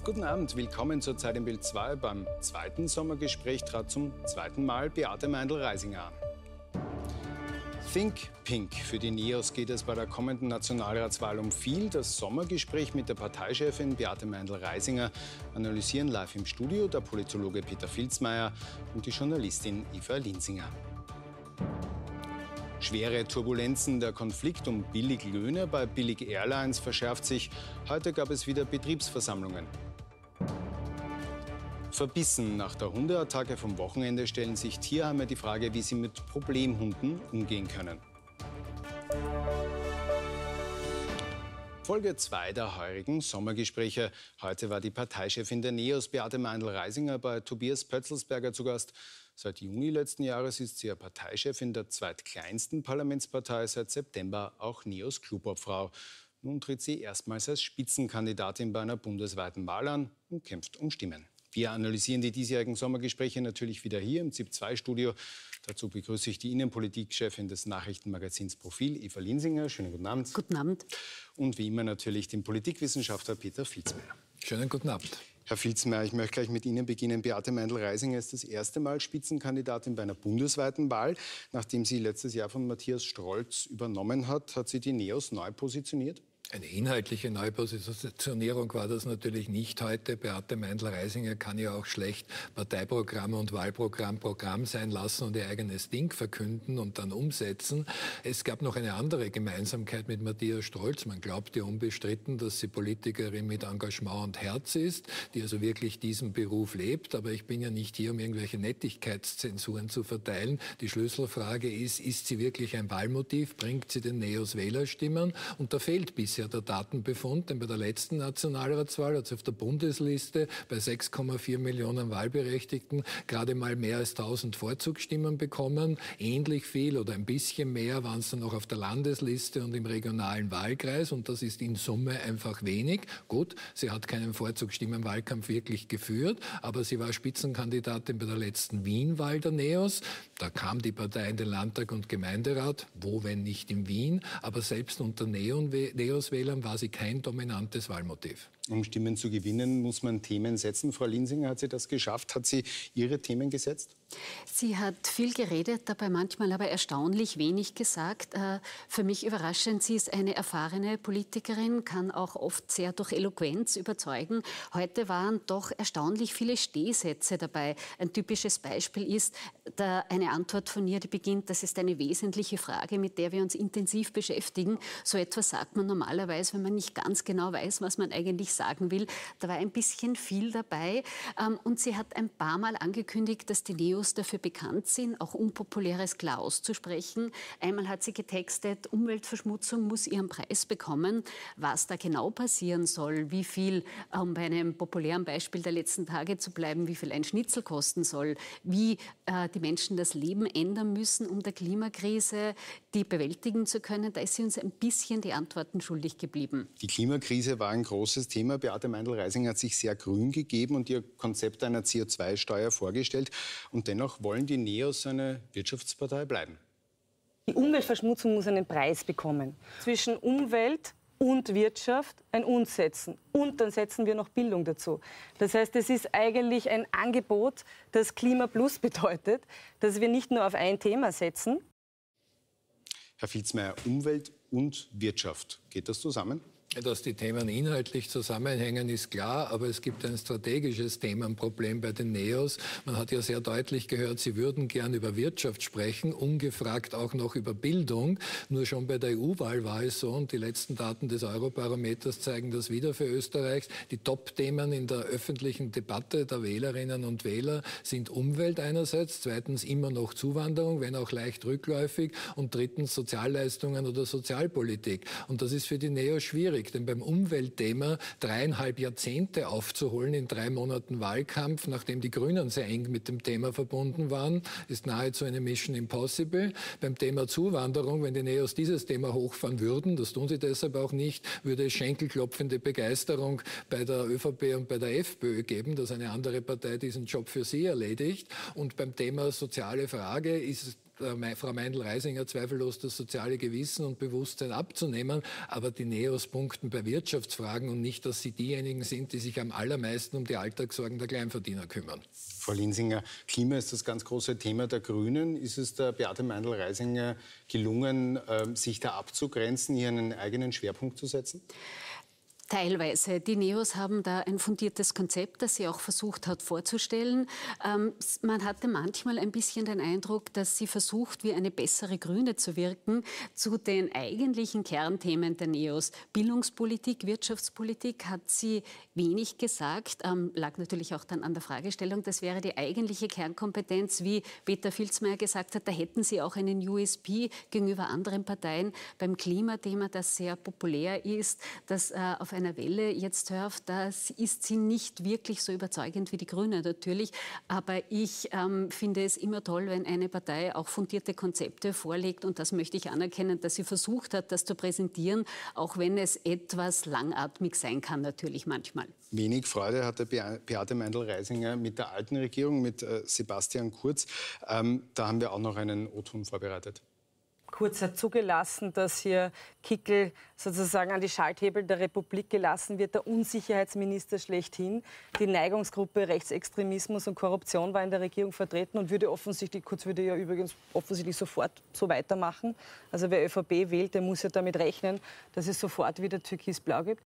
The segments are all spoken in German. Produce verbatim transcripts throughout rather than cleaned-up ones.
Guten Abend, willkommen zur Zeit im Bild zwei. Beim zweiten Sommergespräch trat zum zweiten Mal Beate Meindl-Reisinger an. Think Pink. Für die NEOS geht es bei der kommenden Nationalratswahl um viel. Das Sommergespräch mit der Parteichefin Beate Meindl-Reisinger analysieren live im Studio der Politologe Peter Filzmeier und die Journalistin Eva Linsinger. Schwere Turbulenzen, der Konflikt um Billiglöhne bei Billig Airlines verschärft sich. Heute gab es wieder Betriebsversammlungen. Verbissen nach der Hundeattacke vom Wochenende stellen sich Tierheime die Frage, wie sie mit Problemhunden umgehen können. Folge zwei der heurigen Sommergespräche. Heute war die Parteichefin der NEOS, Beate Meindl-Reisinger, bei Tobias Pötzelsberger zu Gast. Seit Juni letzten Jahres ist sie ja Parteichefin der zweitkleinsten Parlamentspartei, seit September auch NEOS Klubobfrau. Nun tritt sie erstmals als Spitzenkandidatin bei einer bundesweiten Wahl an und kämpft um Stimmen. Wir analysieren die diesjährigen Sommergespräche natürlich wieder hier im ZIP zwei Studio. Dazu begrüße ich die Innenpolitikchefin des Nachrichtenmagazins Profil, Eva Linsinger. Schönen guten Abend. Guten Abend. Und wie immer natürlich den Politikwissenschaftler Peter Filzmeier. Schönen guten Abend. Herr Filzmeier, ich möchte gleich mit Ihnen beginnen. Beate Meindl-Reisinger ist das erste Mal Spitzenkandidatin bei einer bundesweiten Wahl. Nachdem sie letztes Jahr von Matthias Strolz übernommen hat, hat sie die NEOS neu positioniert? Eine inhaltliche Neupositionierung war das natürlich nicht heute. Beate Meindl-Reisinger kann ja auch schlecht Parteiprogramm und Wahlprogramm Programm sein lassen und ihr eigenes Ding verkünden und dann umsetzen. Es gab noch eine andere Gemeinsamkeit mit Matthias Strolz. Man glaubt ja unbestritten, dass sie Politikerin mit Engagement und Herz ist, die also wirklich diesen Beruf lebt. Aber ich bin ja nicht hier, um irgendwelche Nettigkeitszensuren zu verteilen. Die Schlüsselfrage ist, ist sie wirklich ein Wahlmotiv? Bringt sie den NEOS Wählerstimmen? Und da fehlt bisher der Datenbefund, denn bei der letzten Nationalratswahl hat sie auf der Bundesliste bei sechs Komma vier Millionen Wahlberechtigten gerade mal mehr als tausend Vorzugsstimmen bekommen. Ähnlich viel oder ein bisschen mehr waren es dann auch auf der Landesliste und im regionalen Wahlkreis, und das ist in Summe einfach wenig. Gut, sie hat keinen Vorzugsstimmenwahlkampf wirklich geführt, aber sie war Spitzenkandidatin bei der letzten Wien-Wahl der NEOS. Da kam die Partei in den Landtag und Gemeinderat, wo wenn nicht in Wien, aber selbst unter NEOS Wählern war sie kein dominantes Wahlmotiv. Um Stimmen zu gewinnen, muss man Themen setzen. Frau Linsinger, hat sie das geschafft? Hat sie ihre Themen gesetzt? Sie hat viel geredet, dabei manchmal aber erstaunlich wenig gesagt. Für mich überraschend, sie ist eine erfahrene Politikerin, kann auch oft sehr durch Eloquenz überzeugen. Heute waren doch erstaunlich viele Stehsätze dabei. Ein typisches Beispiel ist da eine Antwort von ihr, die beginnt: Das ist eine wesentliche Frage, mit der wir uns intensiv beschäftigen. So etwas sagt man normalerweise, wenn man nicht ganz genau weiß, was man eigentlich sagen will. Da war ein bisschen viel dabei. Und sie hat ein paar Mal angekündigt, dass die NEOS dafür bekannt sind, auch Unpopuläres klar auszusprechen. Einmal hat sie getextet, Umweltverschmutzung muss ihren Preis bekommen. Was da genau passieren soll, wie viel, um bei einem populären Beispiel der letzten Tage zu bleiben, wie viel ein Schnitzel kosten soll, wie äh, die Menschen das Leben ändern müssen, um der Klimakrise die bewältigen zu können, da ist sie uns ein bisschen die Antworten schuldig geblieben. Die Klimakrise war ein großes Thema. Beate Meindl-Reisinger hat sich sehr grün gegeben und ihr Konzept einer C O zwei Steuer vorgestellt. Und dennoch wollen die NEOS eine Wirtschaftspartei bleiben. Die Umweltverschmutzung muss einen Preis bekommen. Zwischen Umwelt und Wirtschaft ein Und setzen. Und dann setzen wir noch Bildung dazu. Das heißt, es ist eigentlich ein Angebot, das Klima Plus bedeutet, dass wir nicht nur auf ein Thema setzen. Herr Filzmeier, Umwelt und Wirtschaft, geht das zusammen? Dass die Themen inhaltlich zusammenhängen, ist klar, aber es gibt ein strategisches Themenproblem bei den NEOS. Man hat ja sehr deutlich gehört, sie würden gern über Wirtschaft sprechen, ungefragt auch noch über Bildung. Nur schon bei der E U-Wahl war es so, und die letzten Daten des Eurobarometers zeigen das wieder für Österreich. Die Top-Themen in der öffentlichen Debatte der Wählerinnen und Wähler sind Umwelt einerseits, zweitens immer noch Zuwanderung, wenn auch leicht rückläufig, und drittens Sozialleistungen oder Sozialpolitik. Und das ist für die NEOS schwierig. Denn beim Umweltthema dreieinhalb Jahrzehnte aufzuholen in drei Monaten Wahlkampf, nachdem die Grünen sehr eng mit dem Thema verbunden waren, ist nahezu eine Mission impossible. Beim Thema Zuwanderung, wenn die NEOS dieses Thema hochfahren würden, das tun sie deshalb auch nicht, würde es schenkelklopfende Begeisterung bei der ÖVP und bei der FPÖ geben, dass eine andere Partei diesen Job für sie erledigt. Und beim Thema soziale Frage ist äh, Frau Meindl-Reisinger zweifellos das soziale Gewissen und Bewusstsein abzunehmen, aber die Neos punkten bei Wirtschaftsfragen und nicht, dass sie diejenigen sind, die sich am allermeisten um die Alltagssorgen der Kleinverdiener kümmern. Frau Linsinger, Klima ist das ganz große Thema der Grünen. Ist es der Beate Meindl-Reisinger gelungen, sich da abzugrenzen, hier einen eigenen Schwerpunkt zu setzen? Teilweise. Die Neos haben da ein fundiertes Konzept, das sie auch versucht hat vorzustellen. Ähm, man hatte manchmal ein bisschen den Eindruck, dass sie versucht, wie eine bessere Grüne zu wirken, zu den eigentlichen Kernthemen der Neos. Bildungspolitik, Wirtschaftspolitik hat sie wenig gesagt, ähm, lag natürlich auch dann an der Fragestellung. Das wäre die eigentliche Kernkompetenz, wie Peter Filzmeier gesagt hat, da hätten sie auch einen U S P gegenüber anderen Parteien beim Klimathema, das sehr populär ist, das äh, auf einer Welle jetzt surft, da ist sie nicht wirklich so überzeugend wie die Grünen natürlich. Aber ich ähm, finde es immer toll, wenn eine Partei auch fundierte Konzepte vorlegt. Und das möchte ich anerkennen, dass sie versucht hat, das zu präsentieren, auch wenn es etwas langatmig sein kann, natürlich manchmal. Wenig Freude hatte Beate Meindl-Reisinger mit der alten Regierung, mit äh, Sebastian Kurz. Ähm, da haben wir auch noch einen O-Ton vorbereitet. Kurz hat zugelassen, dass hier Kickl sozusagen an die Schalthebel der Republik gelassen wird, der Unsicherheitsminister schlechthin. Die Neigungsgruppe Rechtsextremismus und Korruption war in der Regierung vertreten und würde offensichtlich, Kurz würde ja übrigens offensichtlich sofort so weitermachen. Also wer ÖVP wählt, der muss ja damit rechnen, dass es sofort wieder Türkis-Blau gibt.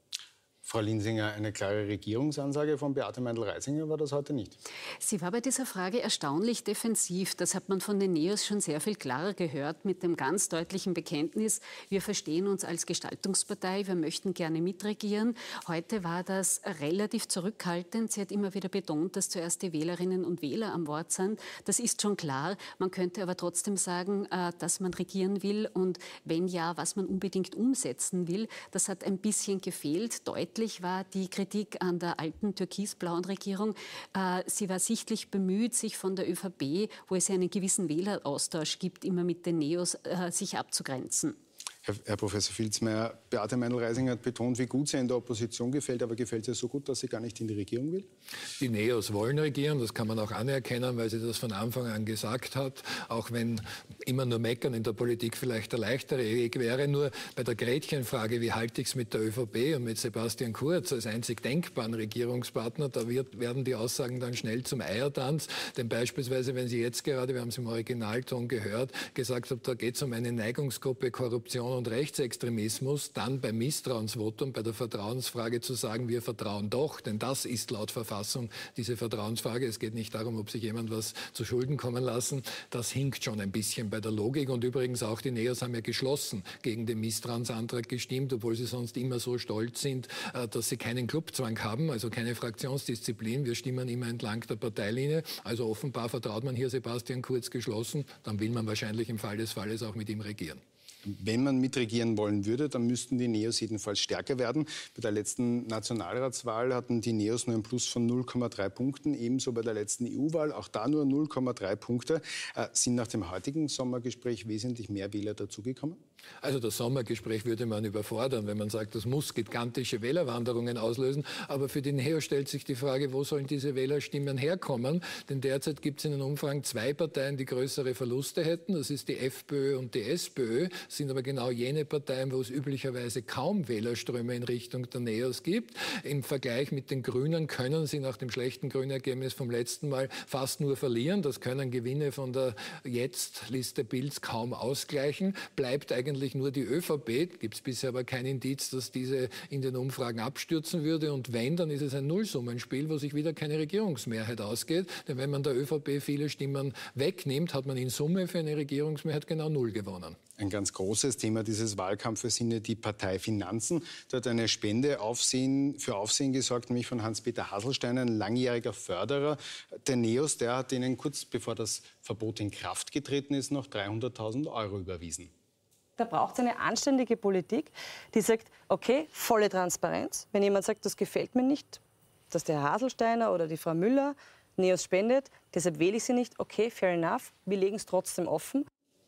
Frau Linsinger, eine klare Regierungsansage von Beate Meindl-Reisinger war das heute nicht? Sie war bei dieser Frage erstaunlich defensiv. Das hat man von den Neos schon sehr viel klarer gehört, mit dem ganz deutlichen Bekenntnis, wir verstehen uns als Gestaltungspartei, wir möchten gerne mitregieren. Heute war das relativ zurückhaltend. Sie hat immer wieder betont, dass zuerst die Wählerinnen und Wähler am Wort sind. Das ist schon klar. Man könnte aber trotzdem sagen, dass man regieren will und wenn ja, was man unbedingt umsetzen will. Das hat ein bisschen gefehlt. Deutlich war die Kritik an der alten türkis-blauen Regierung. Äh, sie war sichtlich bemüht, sich von der ÖVP, wo es ja einen gewissen Wähleraustausch gibt, immer mit den Neos, äh, sich abzugrenzen. Herr, Herr Professor Filzmeier, Beate Meindl-Reisinger hat betont, wie gut sie in der Opposition gefällt, aber gefällt ihr so gut, dass sie gar nicht in die Regierung will? Die Neos wollen regieren, das kann man auch anerkennen, weil sie das von Anfang an gesagt hat, auch wenn immer nur meckern in der Politik vielleicht der leichtere Weg wäre. Nur bei der Gretchenfrage, wie halte ich es mit der ÖVP und mit Sebastian Kurz als einzig denkbaren Regierungspartner, da wird, werden die Aussagen dann schnell zum Eiertanz. Denn beispielsweise, wenn Sie jetzt gerade, wir haben es im Originalton gehört, gesagt haben, da geht es um eine Neigungsgruppe Korruption und Rechtsextremismus, dann beim Misstrauensvotum, bei der Vertrauensfrage zu sagen, wir vertrauen doch, denn das ist laut Verfassung diese Vertrauensfrage. Es geht nicht darum, ob sich jemand was zu Schulden kommen lassen. Das hinkt schon ein bisschen bei der Logik. Und übrigens auch die Neos haben ja geschlossen gegen den Misstrauensantrag gestimmt, obwohl sie sonst immer so stolz sind, dass sie keinen Clubzwang haben, also keine Fraktionsdisziplin. Wir stimmen immer entlang der Parteilinie. Also offenbar vertraut man hier Sebastian Kurz geschlossen. Dann will man wahrscheinlich im Fall des Falles auch mit ihm regieren. Wenn man mitregieren wollen würde, dann müssten die Neos jedenfalls stärker werden. Bei der letzten Nationalratswahl hatten die Neos nur ein Plus von null Komma drei Punkten, ebenso bei der letzten E U-Wahl, auch da nur null Komma drei Punkte. Äh, sind nach dem heutigen Sommergespräch wesentlich mehr Wähler dazugekommen? Also das Sommergespräch würde man überfordern, wenn man sagt, das muss gigantische Wählerwanderungen auslösen. Aber für die Neos stellt sich die Frage, wo sollen diese Wählerstimmen herkommen? Denn derzeit gibt es in den Umfragen zwei Parteien, die größere Verluste hätten. Das ist die FPÖ und die SPÖ. Das sind aber genau jene Parteien, wo es üblicherweise kaum Wählerströme in Richtung der Neos gibt. Im Vergleich mit den Grünen können sie nach dem schlechten Grünergebnis vom letzten Mal fast nur verlieren. Das können Gewinne von der Jetzt-Liste Bilds kaum ausgleichen. Bleibt eigentlich nur die ÖVP. Gibt es bisher aber kein Indiz, dass diese in den Umfragen abstürzen würde. Und wenn, dann ist es ein Nullsummenspiel, wo sich wieder keine Regierungsmehrheit ausgeht. Denn wenn man der ÖVP viele Stimmen wegnimmt, hat man in Summe für eine Regierungsmehrheit genau null gewonnen. Ein ganz großes Thema dieses Wahlkampfes sind ja die Parteifinanzen. Da hat eine Spende Aufsehen, für Aufsehen gesorgt, nämlich von Hans-Peter Hasselsteiner, ein langjähriger Förderer der Neos. Der hat ihnen kurz bevor das Verbot in Kraft getreten ist, noch dreihunderttausend Euro überwiesen. Da braucht es eine anständige Politik, die sagt, okay, volle Transparenz. Wenn jemand sagt, das gefällt mir nicht, dass der Herr Hasselsteiner oder die Frau Müller Neos spendet, deshalb wähle ich sie nicht, okay, fair enough, wir legen es trotzdem offen.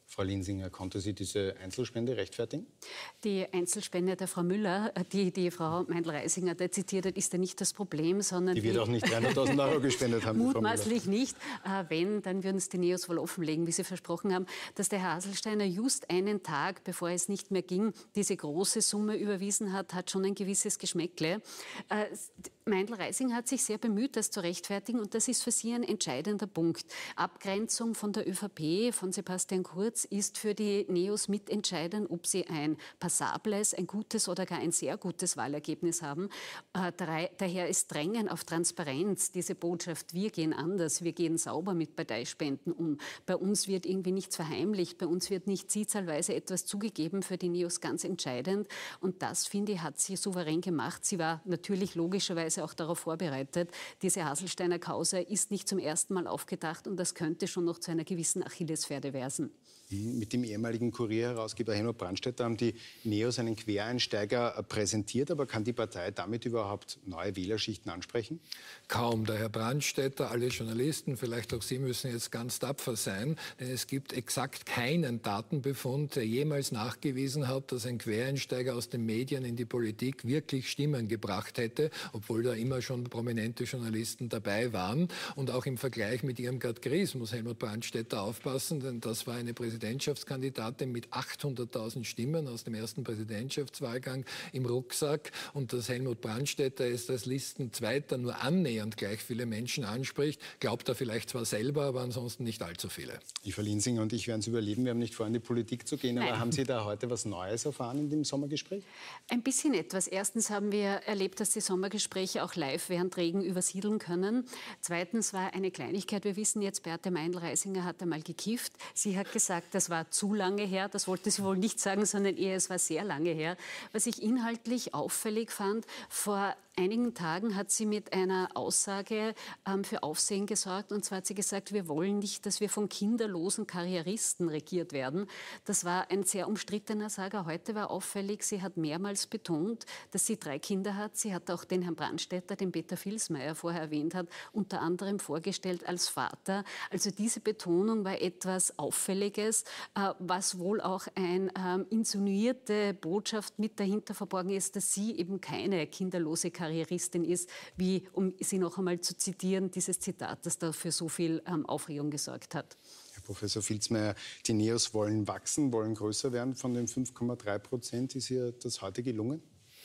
Frau Linsinger, konnte sie diese Einzelspende rechtfertigen? Die Einzelspende der Frau Müller, die die Frau Meindl-Reisinger da zitiert hat, ist ja nicht das Problem, sondern... Die wird auch nicht dreihunderttausend Euro gespendet haben. Mutmaßlich nicht. Äh, wenn, dann würden es die Neos wohl offenlegen, wie sie versprochen haben, dass der Herr Haselsteiner just einen Tag, bevor es nicht mehr ging, diese große Summe überwiesen hat, hat schon ein gewisses Geschmäckle. Äh, Meindl-Reisinger hat sich sehr bemüht, das zu rechtfertigen, und das ist für sie ein entscheidender Punkt. Abgrenzung von der ÖVP, von Sebastian Kurz, ist für die Neos mitentscheidend, ob sie ein passables, ein gutes oder gar ein sehr gutes Wahlergebnis haben. Äh, daher ist Drängen auf Transparenz, diese Botschaft, wir gehen anders, wir gehen sauber mit Parteispenden um. Bei uns wird irgendwie nichts verheimlicht, bei uns wird nicht zielzahlweise etwas zugegeben, für die Neos ganz entscheidend. Und das, finde ich, hat sie souverän gemacht. Sie war natürlich logischerweise auch darauf vorbereitet. Diese Haselsteiner Causa ist nicht zum ersten Mal aufgedacht, und das könnte schon noch zu einer gewissen Achillesferse werden. Mit dem ehemaligen Kurier-Herausgeber Helmut Brandstätter haben die Neos einen Quereinsteiger präsentiert. Aber kann die Partei damit überhaupt neue Wählerschichten ansprechen? Kaum. Der Herr Brandstätter, alle Journalisten, vielleicht auch Sie, müssen jetzt ganz tapfer sein. Denn es gibt exakt keinen Datenbefund, der jemals nachgewiesen hat, dass ein Quereinsteiger aus den Medien in die Politik wirklich Stimmen gebracht hätte, obwohl da immer schon prominente Journalisten dabei waren. Und auch im Vergleich mit Irmgard Gries muss Helmut Brandstätter aufpassen, denn das war eine Präsidentschaftskandidatin mit achthunderttausend Stimmen aus dem ersten Präsidentschaftswahlgang im Rucksack. Und dass Helmut Brandstätter es als Listenzweiter nur annähernd gleich viele Menschen anspricht, glaubt er vielleicht zwar selber, aber ansonsten nicht allzu viele. Eva Linsinger und ich werden es überleben. Wir haben nicht vor, in die Politik zu gehen. Nein. Aber haben Sie da heute was Neues erfahren in dem Sommergespräch? Ein bisschen etwas. Erstens haben wir erlebt, dass die Sommergespräche auch live während Regen übersiedeln können. Zweitens war eine Kleinigkeit. Wir wissen jetzt, Beate Meindl-Reisinger hat einmal gekifft. Sie hat gesagt, das war zu lange her. Das wollte sie wohl nicht sagen, sondern eher, es war sehr lange her. Was ich inhaltlich auffällig fand, vor einigen Tagen hat sie mit einer Aussage ähm, für Aufsehen gesorgt. Und zwar hat sie gesagt, wir wollen nicht, dass wir von kinderlosen Karrieristen regiert werden. Das war ein sehr umstrittener Sager. Heute war auffällig, sie hat mehrmals betont, dass sie drei Kinder hat. Sie hat auch den Herrn Brandstätter, den Peter Vilsmeier vorher erwähnt hat, unter anderem vorgestellt als Vater. Also diese Betonung war etwas Auffälliges, äh, was wohl auch eine ähm, insinuierte Botschaft mit dahinter verborgen ist, dass sie eben keine kinderlose Karrieristin ist, wie, um sie noch einmal zu zitieren, dieses Zitat, das da für so viel ähm, Aufregung gesorgt hat. Herr Professor Vilsmeier, die Neos wollen wachsen, wollen größer werden. Von den fünf Komma drei Prozent ist ihr das heute gelungen?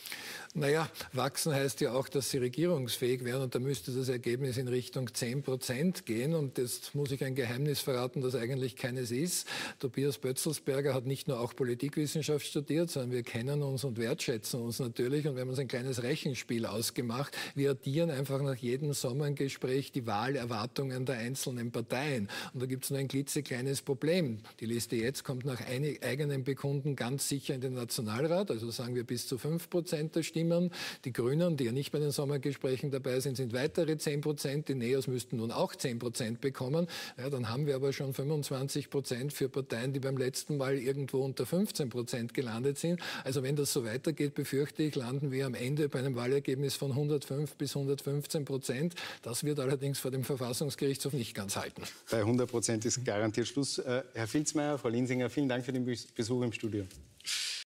Naja, wachsen heißt ja auch, dass sie regierungsfähig wären, und da müsste das Ergebnis in Richtung zehn Prozent gehen. Und jetzt muss ich ein Geheimnis verraten, das eigentlich keines ist. Tobias Pötzelsberger hat nicht nur auch Politikwissenschaft studiert, sondern wir kennen uns und wertschätzen uns natürlich, und wir haben uns ein kleines Rechenspiel ausgemacht. Wir addieren einfach nach jedem Sommergespräch die Wahlerwartungen der einzelnen Parteien. Und da gibt es nur ein klitzekleines Problem. Die Liste jetzt kommt nach eigenem Bekunden ganz sicher in den Nationalrat, also sagen wir bis zu fünf Prozent der Stimmen. Die Grünen, die ja nicht bei den Sommergesprächen dabei sind, sind weitere zehn Prozent. Die Neos müssten nun auch zehn Prozent bekommen. Ja, dann haben wir aber schon fünfundzwanzig Prozent für Parteien, die beim letzten Mal irgendwo unter fünfzehn Prozent gelandet sind. Also wenn das so weitergeht, befürchte ich, landen wir am Ende bei einem Wahlergebnis von hundertfünf bis hundertfünfzehn Prozent. Das wird allerdings vor dem Verfassungsgerichtshof nicht ganz halten. Bei hundert Prozent ist garantiert Schluss. Äh, Herr Vilsmeier, Frau Linsinger, vielen Dank für den Besuch im Studio.